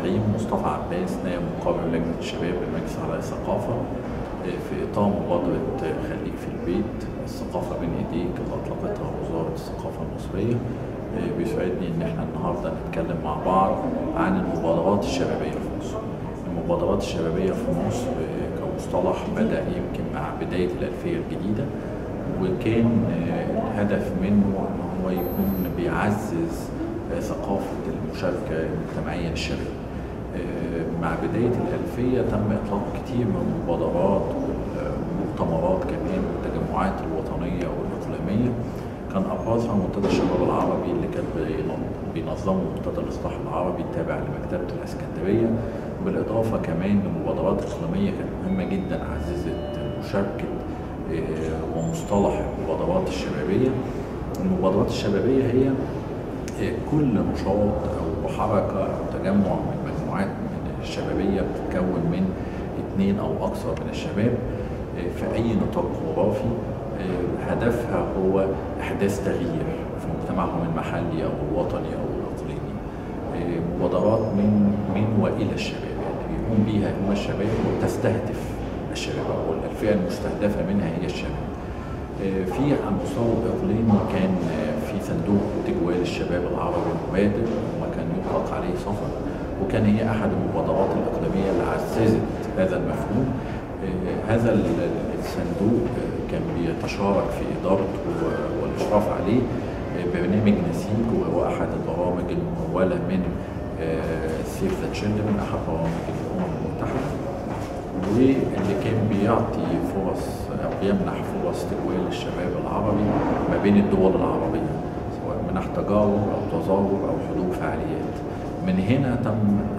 الرحيم. مصطفى عباس، نائب مقرر لجنة الشباب بالمجلس الأعلى للثقافة، في إطار مبادرة خليك في البيت، الثقافة بين إيديك اللي أطلقتها وزارة الثقافة المصرية. بيسعدني إن إحنا النهاردة نتكلم مع بعض عن المبادرات الشبابية في مصر. المبادرات الشبابية في مصر كمصطلح بدأ يمكن مع بداية الألفية الجديدة، وكان الهدف منه إن هو يكون بيعزز ثقافة المشاركة المجتمعية للشباب. مع بداية الألفية تم إطلاق كتير من المبادرات والمؤتمرات كمان والتجمعات الوطنية والإقليمية. كان أبرزها منتدى الشباب العربي اللي كان بينظمه منتدى الإصلاح العربي التابع لمكتبة الإسكندرية، بالإضافة كمان لمبادرات إقليمية كانت مهمة جدا عززت مشاركة ومصطلح المبادرات الشبابية. المبادرات الشبابية هي كل نشاط أو حركة أو تجمع من مجموعات من الشبابية بتتكون من 2 أو أكثر من الشباب في أي نطاق جغرافي، هدفها هو إحداث تغيير في مجتمعهم المحلي أو الوطني أو الإقليمي. مبادرات من وإلى الشباب، يعني بيقوم بيها هم الشباب وتستهدف الشباب، أو الفئة المستهدفة منها هي الشباب. في على المستوى الإقليمي كان في صندوق تجوال الشباب العربي المبادر، وكان يطلق عليه صفا، وكان هي أحد المبادرات الإقليمية اللي عززت هذا المفهوم. هذا الصندوق كان بيتشارك في إدارته والإشراف عليه برنامج نسيج، وهو أحد البرامج الممولة من سيف ذا تشيلدرن، أحد برامج الأمم المتحدة، واللي كان بيعطي فرص أو بيمنح فرص تجوال الشباب العربي ما بين الدول العربية، سواء منح تجارب أو تظاهر أو حضور فعاليات. من هنا تم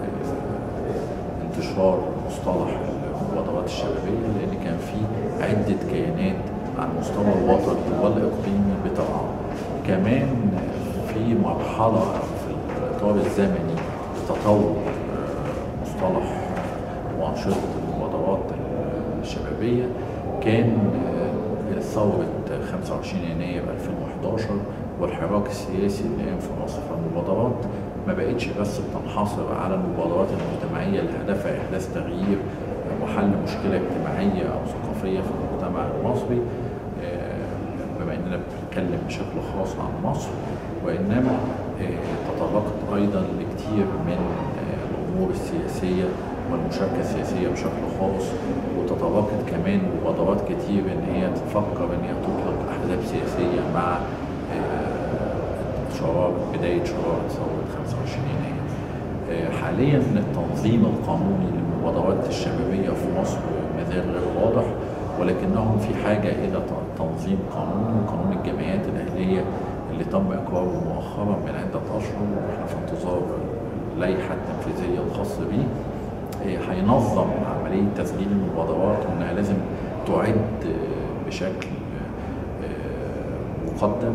انتشار مصطلح المبادرات الشبابية، لأن كان في عدة كيانات على المستوى الوطني والإقليمي بترعاه. كمان في مرحلة أو في الإطار الزمني تطور مصطلح وأنشطة المبادرات الشبابية كان ثورة 25 يناير 2011 والحراك السياسي اللي قام في مصر. فالمبادرات ما بقتش بس بتنحصر على المبادرات المجتمعية اللي هدفها إحداث تغيير وحل مشكلة اجتماعية أو ثقافية في المجتمع المصري، بما إننا بنتكلم بشكل خاص عن مصر، وإنما تطرقت أيضا لكتير من الأمور السياسية والمشاركة السياسية بشكل خاص، وتطرقت كمان مبادرات كتير إن هي تفكر إن هي تطلق أحزاب سياسية مع بداية شرارة ثورة 25 يناير. حاليا التنظيم القانوني للمبادرات الشبابية في مصر ما زال غير واضح، ولكنهم في حاجة إلى تنظيم قانوني، وقانون الجمعيات الأهلية اللي تم إقراره مؤخرا من عدة أشهر، وإحنا في انتظار اللائحة التنفيذية الخاصة به. هينظم عملية تسجيل المبادرات، وإنها لازم تعد بشكل مقدم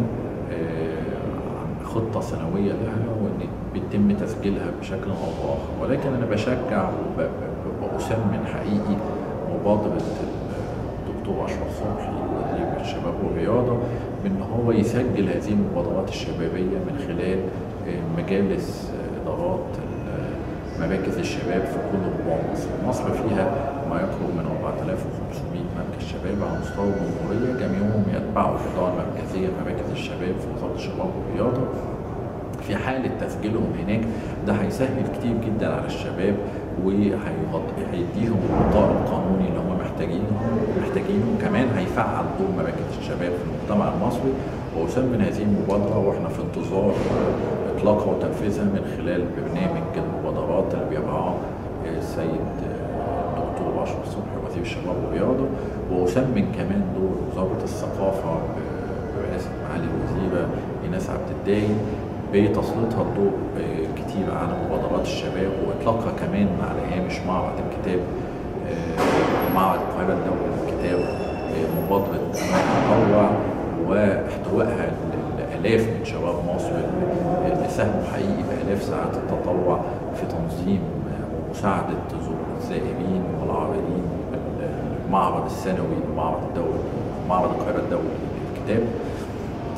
خطة سنوية لها، وإن بيتم تسجيلها بشكل أو بآخر. ولكن أنا بشجع وبأسمن حقيقي مبادرة الدكتور أشرف صبحي وزير الشباب والرياضة بأن هو يسجل هذه المبادرات الشبابية من خلال مجالس إدارات مراكز الشباب في كل ربوع مصر. مصر فيها ما يقرب من 4500 مركز شباب على مستوى الجمهورية، جميعهم يتبعوا الإدارة المركزية مراكز الشباب في وزارة الشباب والرياضة. في حالة تسجيلهم هناك ده هيسهل كتير جدا على الشباب، وهيديهم الغطاء القانوني اللي هم محتاجينه. كمان هيفعل دور مراكز الشباب في المجتمع المصري. وأسمن هذه المبادرة وإحنا في انتظار إطلاقها وتنفيذها من خلال برنامج المبادرات اللي بيرعاه السيد الدكتور أشرف صبحي وزير الشباب والرياضة. وأسمن كمان دور وزارة الثقافة برئاسة معالي الوزيرة إيناس عبد الدايم بتسليطها الضوء كتير على مبادرات الشباب، وإطلاقها كمان على هامش معرض الكتاب، معرض القاهرة الدولي للكتاب، مبادرة تطوع واحتوائها لآلاف من شباب مصر اللي ساهموا حقيقي بآلاف ساعات التطوع في تنظيم ومساعدة الزائرين والعارضين المعرض السنوي، المعرض الدولي، معرض القاهرة الدولي للكتاب.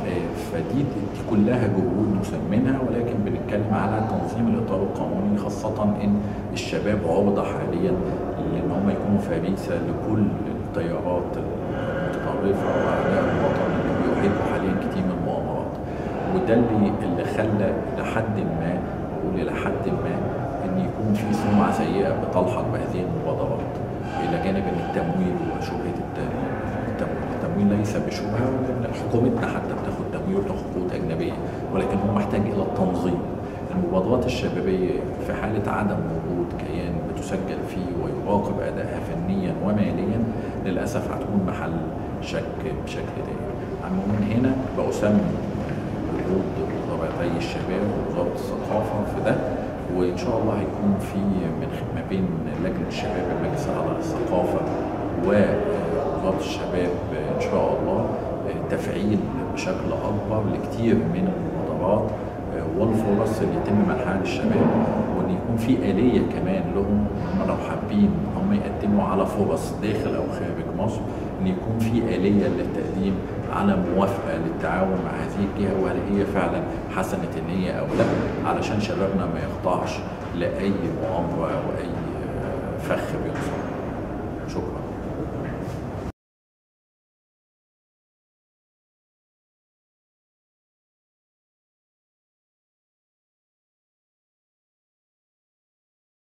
فدي كلها جهود مسمينها، ولكن بنتكلم على تنظيم الاطار القانوني، خاصه ان الشباب عرضه حاليا لان هم يكونوا فريسه لكل التيارات المتطرفه واعداء الوطن اللي بيحيطوا حاليا كتير من المؤامرات. وده اللي خلى لحد ما، بقول لحد ما، ان يكون في سمعه سيئه بتلحق بهذه المبادرات، الى جانب ان التمويل وشبهه التمويل ليس بشبهه، ولكن حكومتنا حتى بتاخد تمويل وبتاخد قروض اجنبيه، ولكن هو محتاج الى التنظيم. المبادرات الشبابيه في حاله عدم وجود كيان بتسجل فيه ويراقب ادائها فنيا وماليا للاسف هتكون محل شك بشكل دائم. من هنا بأسمي وجود وزارتي الشباب ووزاره الثقافه في ده، وان شاء الله هيكون في ما بين لجنه الشباب المجلس الاعلى للثقافه ووزاره الشباب ان شاء الله تفعيل بشكل اكبر لكتير من المبادرات والفرص اللي يتم منحها للشباب، وان يكون في آلية كمان لهم هم لو حابين هم يقدموا على فرص داخل او خارج مصر، ان يكون في آلية للتقديم على موافقة للتعاون مع هذه الجهة، وهل هي فعلا حسنة النية او لا، علشان شبابنا ما يخضعش لأي مؤامرة او اي فخ بينصر.